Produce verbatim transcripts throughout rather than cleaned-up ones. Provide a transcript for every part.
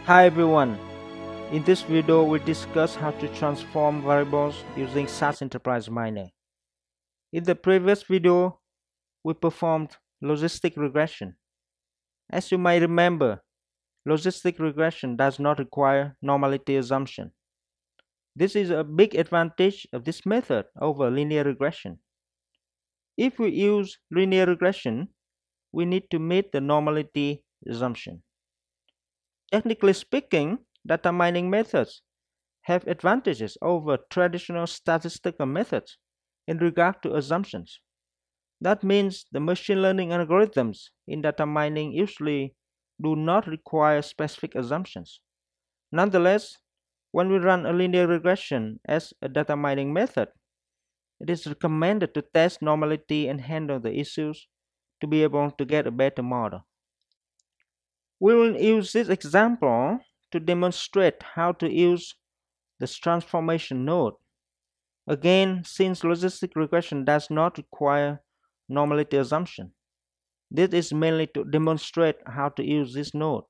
Hi everyone, in this video we discuss how to transform variables using S A S Enterprise Miner. In the previous video we performed logistic regression. As you might remember, logistic regression does not require normality assumption. This is a big advantage of this method over linear regression. If we use linear regression, we need to meet the normality assumption. Technically speaking, data mining methods have advantages over traditional statistical methods in regard to assumptions. That means the machine learning algorithms in data mining usually do not require specific assumptions. Nonetheless, when we run a linear regression as a data mining method, it is recommended to test normality and handle the issues to be able to get a better model. We will use this example to demonstrate how to use this transformation node. Again, since logistic regression does not require normality assumption, this is mainly to demonstrate how to use this node.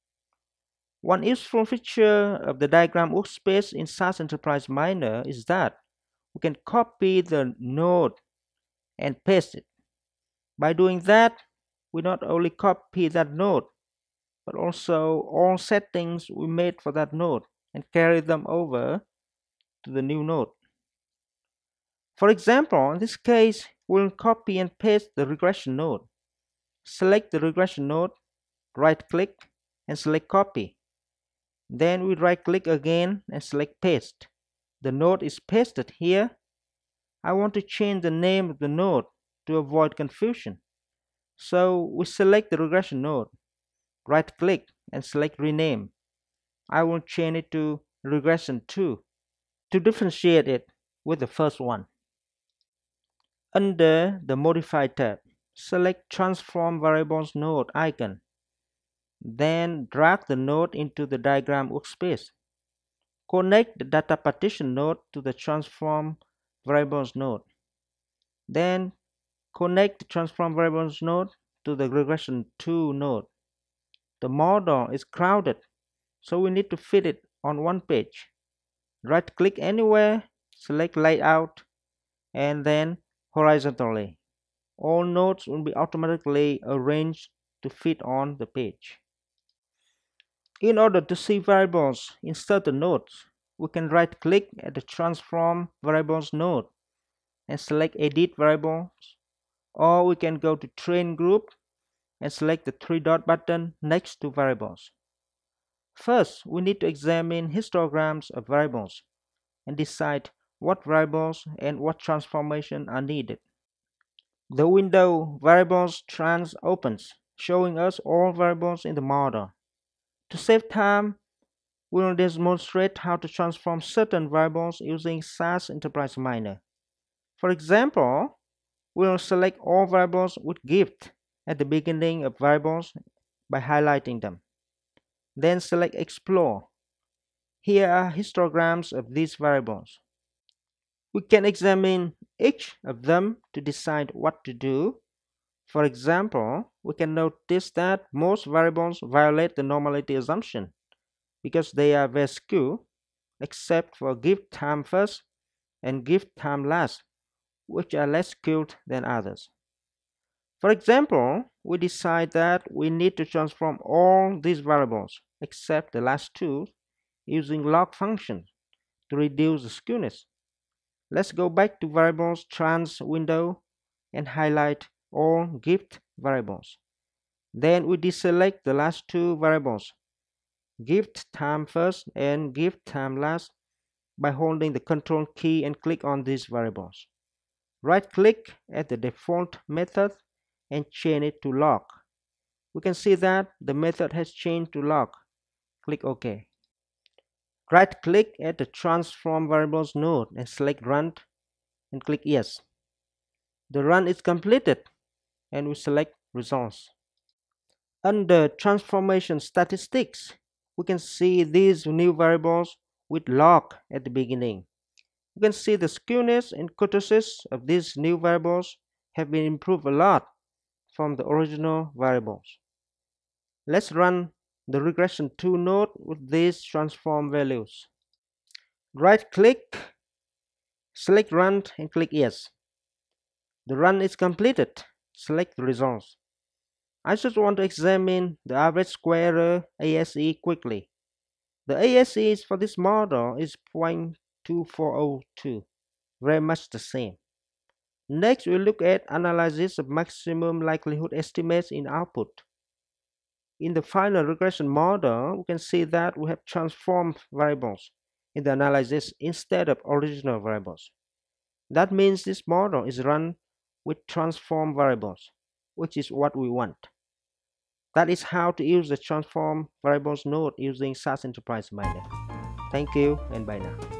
One useful feature of the diagram workspace in S A S Enterprise Miner is that we can copy the node and paste it. By doing that, we not only copy that node, but also all settings we made for that node and carry them over to the new node. For example, in this case, we'll copy and paste the regression node. Select the regression node, right-click, and select Copy. Then we right-click again and select Paste. The node is pasted here. I want to change the name of the node to avoid confusion. So we select the regression node, right-click, and select Rename. I will change it to Regression two to differentiate it with the first one. Under the Modify tab, select Transform Variables Node icon. Then drag the node into the diagram workspace. Connect the Data Partition node to the Transform Variables node. Then connect the Transform Variables node to the Regression two node. The model is crowded, so we need to fit it on one page. Right-click anywhere, select Layout, and then horizontally. All nodes will be automatically arranged to fit on the page. In order to see variables in certain nodes, we can right-click at the Transform Variables node and select Edit Variables, or we can go to Train Group and select the three-dot button next to Variables. First, we need to examine histograms of variables and decide what variables and what transformation are needed. The window Variables Trans opens, showing us all variables in the model. To save time, we will demonstrate how to transform certain variables using S A S Enterprise Miner. For example, we will select all variables with gift at the beginning of variables by highlighting them. Then select Explore. Here are histograms of these variables. We can examine each of them to decide what to do. For example, we can notice that most variables violate the normality assumption because they are very skewed, except for give time first and give time last, which are less skewed than others. For example, we decide that we need to transform all these variables except the last two using log functions to reduce the skewness. Let's go back to Variables Trans window and highlight all gift variables. Then we deselect the last two variables, gift time first and gift time last, by holding the Control key and click on these variables. Right-click at the default method and change it to log. We can see that the method has changed to log. Click OK. Right-click at the Transform Variables node and select Run and click Yes. The run is completed and we select Results. Under Transformation Statistics, we can see these new variables with log at the beginning. You can see the skewness and kurtosis of these new variables have been improved a lot from the original variables. Let's run the regression two node with these transform values. Right click, select Run and click Yes. The run is completed. Select the results. I just want to examine the average square error A S E quickly. The A S E for this model is zero point two four zero two, very much the same. Next, we look at analysis of maximum likelihood estimates in output. In the final regression model, we can see that we have transformed variables in the analysis instead of original variables. That means this model is run with transform variables, which is what we want. That is how to use the transform variables node using S A S Enterprise Miner. Thank you and bye now.